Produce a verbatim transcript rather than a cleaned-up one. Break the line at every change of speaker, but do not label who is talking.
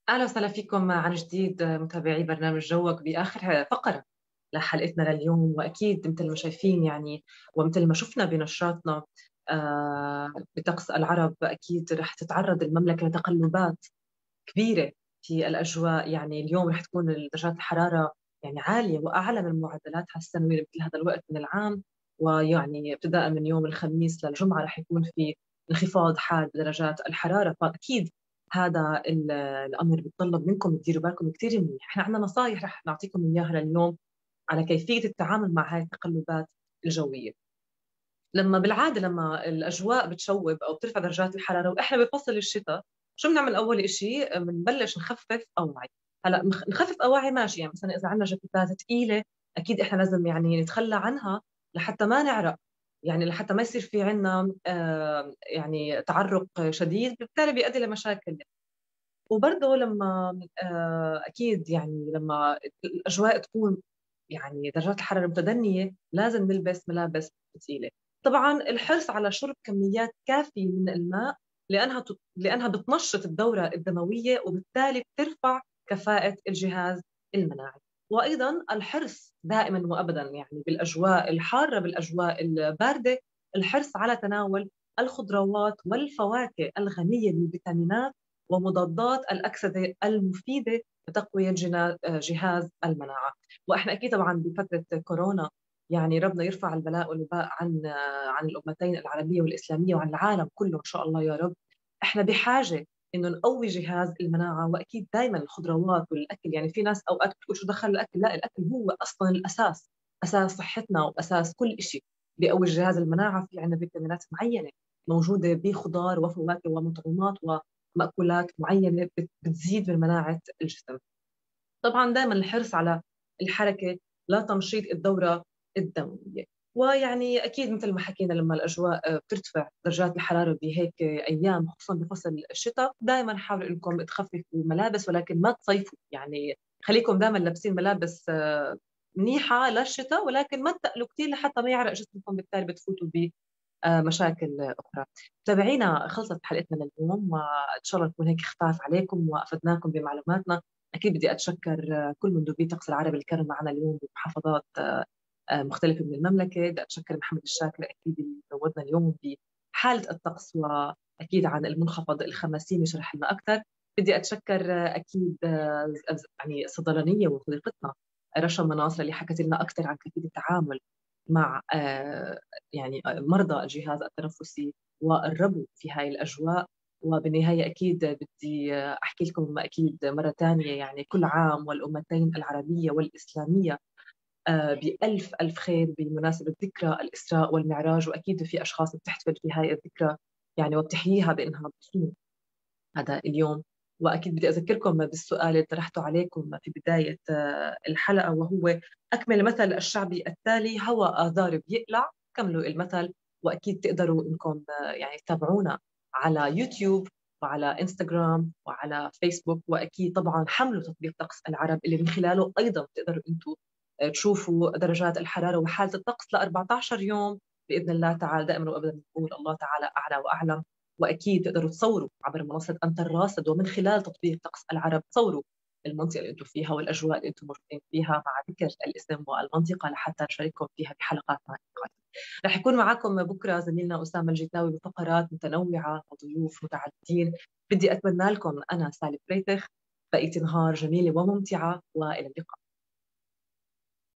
أهلا وسهلا فيكم عن جديد متابعي برنامج جوك بآخر فقرة لحلقتنا لليوم. وأكيد مثل ما شايفين يعني ومثل ما شفنا بنشراتنا آه، بطقس العرب أكيد رح تتعرض المملكة لتقلبات كبيرة في الأجواء. يعني اليوم رح تكون درجات الحرارة يعني عالية وأعلى من معدلاتها السنوية مثل هذا الوقت من العام. ويعني ابتداء من يوم الخميس للجمعة رح يكون في انخفاض حاد بدرجات الحرارة. فأكيد هذا ال- الأمر بيتطلب منكم تديروا بالكم كثير منيح. احنا عندنا نصائح رح نعطيكم إياها لليوم على كيفية التعامل مع هذه التقلبات الجوية. لما بالعادة لما الأجواء بتشوب أو بترفع درجات الحرارة وإحنا بفصل الشتاء، شو بنعمل أول إشي؟ بنبلش نخفف أواعي. هلا مخ- نخفف أواعي ماشي، يعني مثلا إذا عندنا جاكيتات ثقيلة أكيد إحنا لازم يعني نتخلى عنها لحتى ما نعرق، يعني لحتى ما يصير في عنا آه يعني تعرق شديد بالتالي بيؤدي لمشاكل. وبرضه لما آه أكيد يعني لما الأجواء تكون يعني درجات الحرارة متدنية لازم نلبس ملابس ثقيلة. طبعا الحرص على شرب كميات كافية من الماء لأنها تط- لأنها بتنشط الدورة الدموية وبالتالي بترفع كفاءة الجهاز المناعي. وأيضا الحرص دائما وأبدا يعني بالأجواء الحارة بالأجواء الباردة الحرص على تناول الخضروات والفواكه الغنية بالفيتامينات ومضادات الأكسدة المفيدة لتقوية جنا- جهاز المناعة. واحنا اكيد طبعا بفتره كورونا يعني ربنا يرفع البلاء والوباء عن عن الامتين العربيه والاسلاميه وعن العالم كله ان شاء الله يا رب. احنا بحاجه انه نقوي جهاز المناعه، واكيد دائما الخضروات والاكل. يعني في ناس اوقات بتقول شو دخل الاكل؟ لا، الاكل هو اصلا الاساس، اساس صحتنا واساس كل شيء. بيقوي جهاز المناعه، في عندنا فيتامينات معينه موجوده بخضار وفواكه ومطعومات ومأكولات معينه بت- بتزيد من مناعه الجسم. طبعا دائما الحرص على الحركة لتنشيط الدورة الدموية. ويعني أكيد مثل ما حكينا لما الأجواء آه، بترتفع درجات الحرارة بهيك أيام خصوصا بفصل الشتاء دائما حاولوا أنكم تخففوا ملابس ولكن ما تصيفوا. يعني خليكم دائما لابسين ملابس آه، منيحة للشتاء ولكن ما تقلوا كثير لحتى ما يعرق جسمكم بالتالي بتفوتوا بمشاكل أخرى. متابعينا خلصت حلقتنا لليوم وإن شاء الله تكون هيك خفاف عليكم وأفدناكم بمعلوماتنا. أكيد بدي أتشكر آه، كل مندوبي الطقس العربي اللي كانوا معنا اليوم بمحافظات آه، آه، مختلفة من المملكة. بدي أتشكر محمد الشاكر أكيد اللي زودنا اليوم بحالة الطقس وأكيد عن المنخفض الخماسي اللي شرح لنا أكثر. بدي أتشكر آه، أكيد آه، يعني الصيدلانية وصديقتنا رشا مناصر اللي حكت لنا أكثر عن كيفية التعامل مع آه، يعني مرضى الجهاز التنفسي والربو في هاي الأجواء. وبالنهاية أكيد بدي أحكي لكم أكيد مرة ثانية يعني كل عام والأمتين العربية والإسلامية آه، بألف ألف خير بمناسبة ذكرى الإسراء والمعراج. وأكيد في أشخاص بتحتفل في هاي الذكرى يعني وبتحييها بأنها بتصوم هذا اليوم. وأكيد بدي أذكركم بالسؤال اللي طرحته عليكم في بداية آه، الحلقة، وهو أكمل المثل الشعبي التالي: هوى آذار بيقلع. كملوا المثل. وأكيد تقدروا إنكم آه، يعني تتابعونا على يوتيوب وعلى انستغرام وعلى فيسبوك. وأكيد طبعا حملوا تطبيق طقس العرب اللي من خلاله أيضا تقدروا أنتم آه، تشوفوا درجات الحرارة وحالة الطقس ل أربعة عشر يوم بإذن الله تعالى. دائما وأبدا نقول الله تعالى أعلى وأعلم. واكيد تقدروا تصوروا عبر منصه انت الراصد ومن خلال تطبيق طقس العرب تصوروا المنطقه اللي انتم فيها والاجواء اللي انتم موجودين فيها مع ذكر الاسم والمنطقه لحتى نشارككم فيها بحلقاتنا القادمه. رح يكون معكم بكره زميلنا اسامه الجيتاوي بفقرات متنوعه وضيوف متعددين. بدي اتمنى لكم انا سالي فريتخ بقيه نهار جميله وممتعه والى اللقاء.